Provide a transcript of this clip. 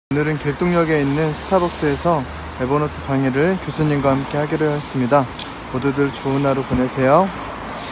오늘은 결동역에 있는 스타벅스에서 에버노트 강의를 교수님과 함께 하기로 했습니다. 모두들 좋은 하루 보내세요.